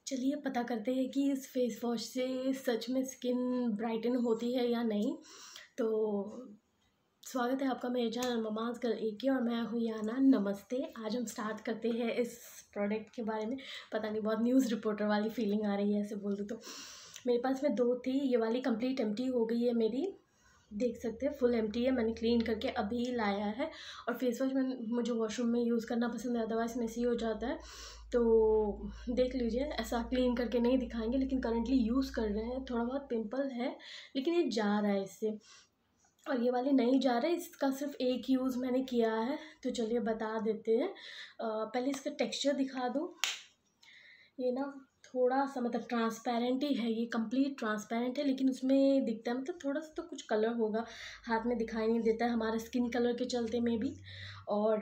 चलिए पता करते हैं कि इस फेस वॉश से सच में स्किन ब्राइटन होती है या नहीं। तो स्वागत है आपका मेरे चैनल ममाज गर्ल ए के और मैं हूँ याना। नमस्ते। आज हम स्टार्ट करते हैं इस प्रोडक्ट के बारे में। पता नहीं, बहुत न्यूज़ रिपोर्टर वाली फीलिंग आ रही है ऐसे बोल दूँ तो। मेरे पास में दो थी, ये वाली कंप्लीट एम्प्टी हो गई है मेरी, देख सकते हैं फुल एम्प्टी है। मैंने क्लीन करके अभी लाया है। और फेस वॉश मुझे वॉशरूम में यूज़ करना पसंद है, अदरवाइज़ मेसी हो जाता है। तो देख लीजिए, ऐसा क्लीन करके नहीं दिखाएंगे, लेकिन करंटली यूज़ कर रहे हैं। थोड़ा बहुत पिंपल है लेकिन ये जा रहा है इससे, और ये वाली नहीं जा रहा है। इसका सिर्फ एक यूज़ मैंने किया है, तो चलिए बता देते हैं। पहले इसका टेक्सचर दिखा दूँ। ये ना थोड़ा सा मतलब ट्रांसपेरेंट ही है, ये कंप्लीट ट्रांसपेरेंट है, लेकिन उसमें दिखता है मतलब थोड़ा सा तो कुछ कलर होगा, हाथ में दिखाई नहीं देता है हमारे स्किन कलर के चलते में भी। और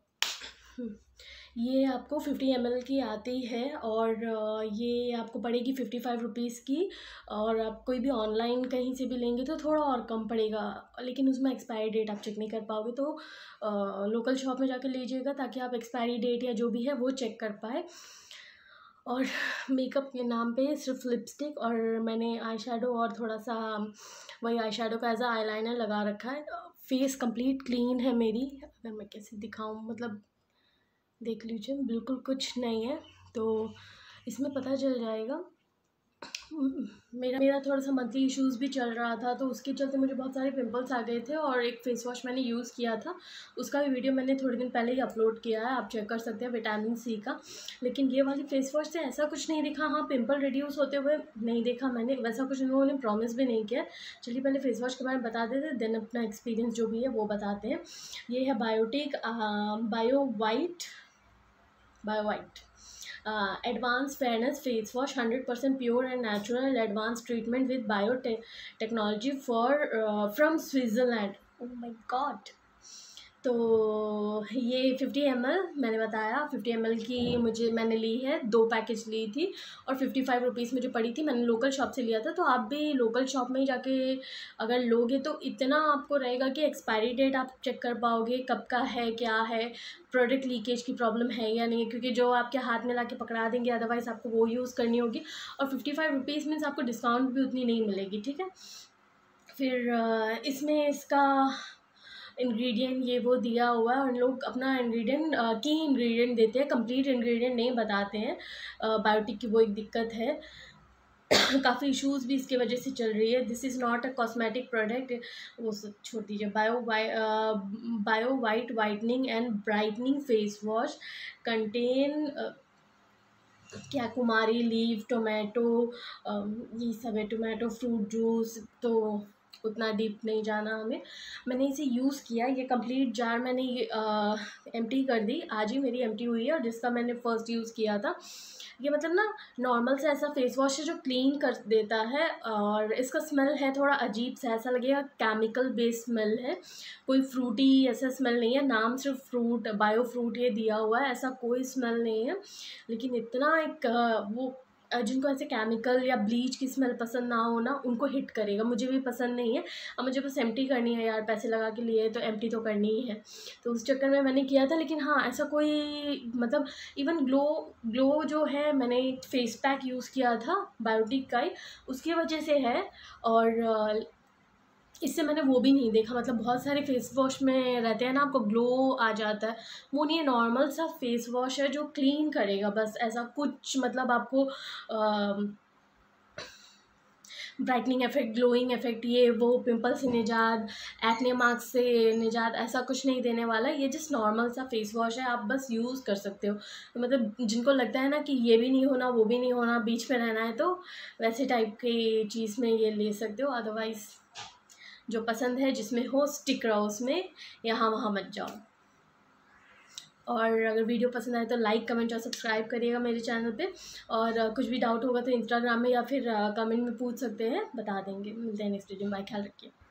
ये आपको 50 ml की आती है, और ये आपको पड़ेगी 55 रुपीज़ की। और आप कोई भी ऑनलाइन कहीं से भी लेंगे तो थोड़ा और कम पड़ेगा, लेकिन उसमें एक्सपायरी डेट आप चेक नहीं कर पाओगे। तो लोकल शॉप में जाकर लीजिएगा, ताकि आप एक्सपायरी डेट या जो भी है वो चेक कर पाए। और मेकअप के नाम पे सिर्फ लिपस्टिक, और मैंने आई शेडो और थोड़ा सा वही आई शेडो का एज आ आई लाइनर लगा रखा है। फेस कंप्लीट क्लीन है मेरी। अगर मैं कैसे दिखाऊं, मतलब देख लीजिए, बिल्कुल कुछ नहीं है। तो इसमें पता चल जाएगा। मेरा थोड़ा सा मंथली इश्यूज़ भी चल रहा था, तो उसके चलते मुझे बहुत सारे पिंपल्स आ गए थे। और एक फ़ेस वॉश मैंने यूज़ किया था, उसका भी वीडियो मैंने थोड़े दिन पहले ही अपलोड किया है, आप चेक कर सकते हैं, विटामिन सी का। लेकिन ये वाली फ़ेस वॉश से ऐसा कुछ नहीं दिखा। हाँ, पिंपल रिड्यूस होते हुए नहीं देखा मैंने, वैसा कुछ उन्होंने प्रॉमिस भी नहीं किया। चलिए पहले फ़ेस वॉश के बारे में बता देते, देन अपना एक्सपीरियंस जो भी है वो बताते हैं। ये है Biotique bio white advanced fairness face wash, 100% pure and natural advanced treatment with biotechnology from Switzerland. Oh my god. तो ये 50 ml मैंने बताया, 50 ml की मैंने ली है, 2 पैकेज ली थी, और 55 रुपीज़ मुझे पड़ी थी। मैंने लोकल शॉप से लिया था। तो आप भी लोकल शॉप में ही जाके अगर लोगे तो इतना आपको रहेगा कि एक्सपायरी डेट आप चेक कर पाओगे, कब का है, क्या है, प्रोडक्ट लीकेज की प्रॉब्लम है या नहीं, क्योंकि जो आपके हाथ में ला के पकड़ा देंगे, अदरवाइज़ आपको वो यूज़ करनी होगी। और 55 रुपीज़ मीन्स आपको डिस्काउंट भी उतनी नहीं मिलेगी, ठीक है। फिर इसमें इसका इंग्रेडिएंट ये वो दिया हुआ है, और लोग अपना इंग्रेडिएंट की इंग्रेडिएंट देते हैं, कंप्लीट इंग्रेडिएंट नहीं बताते हैं। बायोटिक की वो एक दिक्कत है। काफ़ी इश्यूज़ भी इसके वजह से चल रही है। This is not a cosmetic product, वो सब छोड़ दीजिए। Bio white whitening and brightening face wash contain क्या कुमारी लीव, टोमेटो, ये सब है, टोमेटो फ्रूट जूस। तो उतना डीप नहीं जाना हमें। मैंने इसे यूज़ किया, ये कंप्लीट जार मैंने ये एम्प्टी कर दी, आज ही मेरी एम्प्टी हुई है। और जिसका मैंने फ़र्स्ट यूज़ किया था, ये मतलब ना नॉर्मल से ऐसा फेस वॉश है जो क्लीन कर देता है। और इसका स्मेल है थोड़ा अजीब सा, ऐसा लगेगा केमिकल बेस्ड स्मेल है, कोई फ्रूटी ऐसा स्मेल नहीं है। नाम सिर्फ फ्रूट, बायो फ्रूट ये दिया हुआ है, ऐसा कोई स्मेल नहीं है। लेकिन इतना एक वो जिनको ऐसे केमिकल या ब्लीच की स्मेल पसंद ना हो ना, उनको हिट करेगा। मुझे भी पसंद नहीं है। अब मुझे बस एम्प्टी करनी है यार, पैसे लगा के लिए तो एम्प्टी तो करनी ही है। तो उस चक्कर में मैंने किया था। लेकिन हाँ, ऐसा कोई मतलब इवन ग्लो जो है, मैंने एक फेस पैक यूज़ किया था बायोटिक का ही, उसकी वजह से है। और इससे मैंने वो भी नहीं देखा, मतलब बहुत सारे फेस वॉश में रहते हैं ना, आपको ग्लो आ जाता है। वो नहीं है, नॉर्मल सा फेस वॉश है जो क्लीन करेगा बस, ऐसा कुछ मतलब आपको ब्राइटनिंग इफेक्ट, ग्लोइंग इफेक्ट, ये वो, पिंपल से निजात, एक्ने मार्क्स से निजात, ऐसा कुछ नहीं देने वाला। ये जस्ट नॉर्मल सा फेस वॉश है, आप बस यूज़ कर सकते हो। मतलब जिनको लगता है ना कि ये भी नहीं होना वो भी नहीं होना, बीच में रहना है, तो वैसे टाइप की चीज़ में ये ले सकते हो। अदरवाइज़ जो पसंद है, जिसमें हो स्टिक रहो उसमें, यहाँ वहाँ मत जाओ। और अगर वीडियो पसंद आए तो लाइक, कमेंट और सब्सक्राइब करिएगा मेरे चैनल पे। और कुछ भी डाउट होगा तो इंस्टाग्राम में या फिर कमेंट में पूछ सकते हैं, बता देंगे। मिलते हैं नेक्स्ट वीडियो में, बाय, ख्याल रखिए।